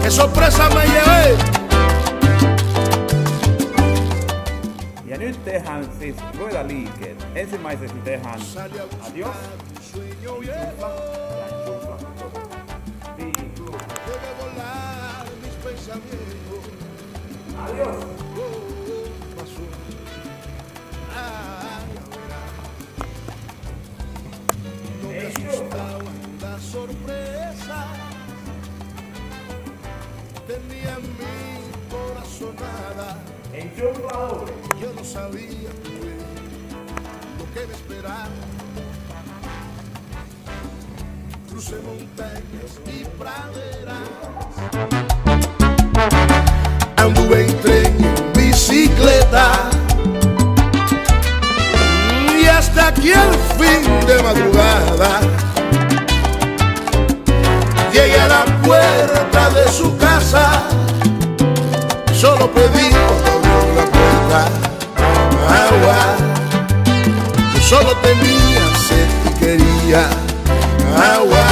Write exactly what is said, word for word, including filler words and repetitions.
qué sorpresa me llevé. Ja nyt tehdään siis ruodaliikkeet. Ensimmäiseksi tehdään adios. Adios. Sorpresa tenía en mi corazonada. Yo no sabía lo que me esperaba. Crucé montañas y praderas, anduve en tren y en bicicleta, y hasta aquí al fin de madrugada llegué a la puerta de su casa. Solo pedí cuando abrió la puerta agua. Yo solo tenía sed y quería agua.